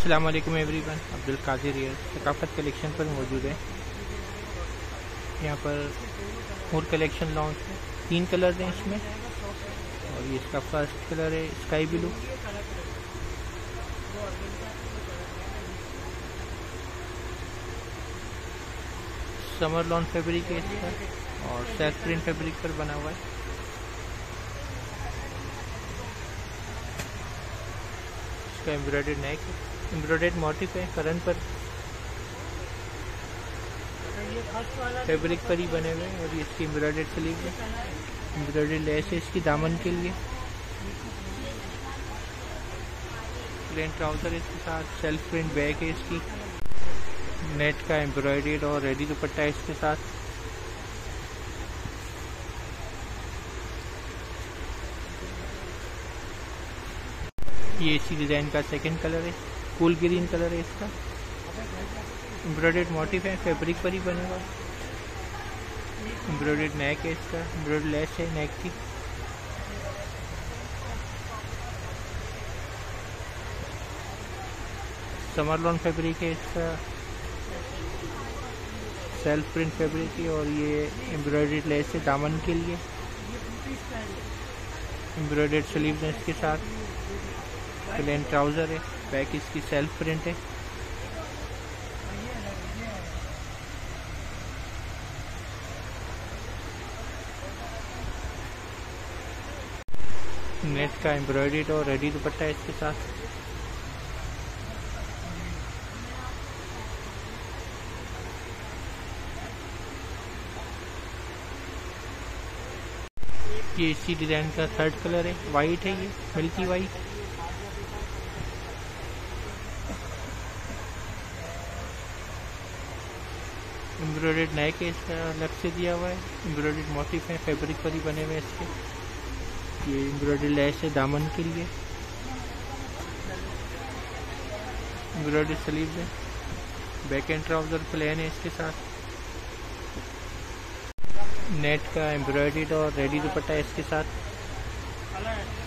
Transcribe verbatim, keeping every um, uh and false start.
अस्सलाम वालेकुम everyone, Abdul Qadir here Saqafat Collection पर मौजूद है। यहाँ पर और कलेक्शन लॉन्च है। तीन कलर हैं इसमें और ये इसका फर्स्ट कलर है sky blue. Summer lawn fabric है इसका और सेल्फ प्रिंट फैब्रिक पर बना हुआ है। इसका एम्ब्रॉयडर्ड नेक है, एम्ब्रॉयडर्ड मोटिफ है करन पर, फैब्रिक पर ही बने हुए हैं। और ये इसकी एम्ब्रॉयडर्ड स्लीव है, एम्ब्रॉयडर्ड लेस है इसकी दामन के लिए। प्लेन ट्राउजर है इसके साथ, सेल्फ प्रिंट बैग है इसकी, नेट का एम्ब्रॉयडर्ड और रेडी दुपट्टा है इसके साथ। ये इसी डिजाइन का सेकंड कलर है, कूल ग्रीन कलर है इसका। एम्ब्रॉयडर्ड मोटिफ है, फैब्रिक पर ही बने हुआ। एम्ब्रॉयडर्ड नेक है इसका, एम्ब्रॉयडर्ड लेस है नेक की। समर लॉन फैब्रिक है इसका, सेल्फ प्रिंट फैब्रिक है और ये एम्ब्रॉयडर्ड लेस है दामन के लिए। एम्ब्रॉयडर्ड स्लीव्स है इसके साथ। प्लेन ट्राउजर है, बैक इसकी सेल्फ प्रिंट है। नेट का एम्ब्रॉयडर्ड और रेडी दुपट्टा है इसके साथ। ये इसी डिजाइन का थर्ड कलर है, वाइट है, ये मिल्की वाइट। एम्ब्रॉयडर्ड नेक है इसका, अलग से दिया हुआ है। एम्ब्रॉयडर्ड मोटिफ है, फैब्रिक पर ही बने हुए हैं इसके। ये एम्ब्रॉयडर्ड लेस है दामन के लिए। एम्ब्रॉयडर्ड स्लीव्स है, बैक एंड ट्राउजर प्लेन है इसके साथ। नेट का एम्ब्रॉयडर्ड और रेडी दुपट्टा है इसके साथ।